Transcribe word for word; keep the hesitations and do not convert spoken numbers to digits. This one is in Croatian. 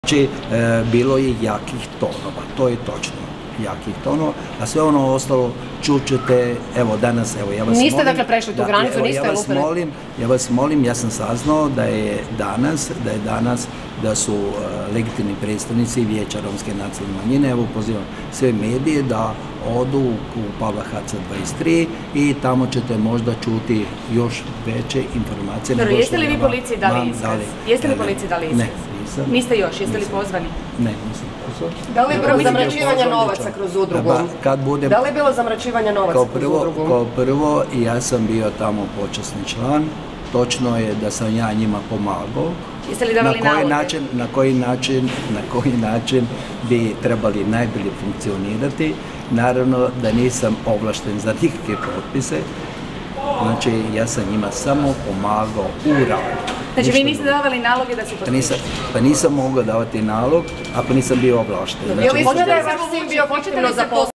Znači, e, bilo je jakih tonova, to je točno, jakih tonova, a sve ono ostalo čućete, evo danas, evo ja vas niste molim, dakle prešli tu granicu, evo, niste ja vas lupili? molim, ja vas molim, ja sam saznao da je danas, da je danas, da su uh, legitimni predstavnici Vijeća romske nacionalne manjine, evo pozivam sve medije da odu u Pavla Haca dvadeset tri i tamo ćete možda čuti još veće informacije. Dobro, jeste li vi policiji dali iskaz? Jeste li policiji dali iskaz? Ne, nisam. Niste još, jeste li pozvani? Ne, nisam pozvan. Da li je bilo zamračivanja novaca kroz udrugu? Kad budem... Da li je bilo zamračivanja novaca kao kroz prvo, udrugu? Kao prvo, ja sam bio tamo počasni član. Točno je da sam ja njima pomagao. Jeste li davali na koji naloge? način, na koji način, na koji način bi trebali najbolje funkcionirati. Naravno da nisam ovlašten za nikakve potpise. Znači, ja sam njima samo pomagao u radu. Znači, vi niste davali naloge da se potpišu? Nisam, pa nisam mogao davati nalog ako nisam bio ovlašten. Je li možda je vaš sin bio fiktivno zaposlen?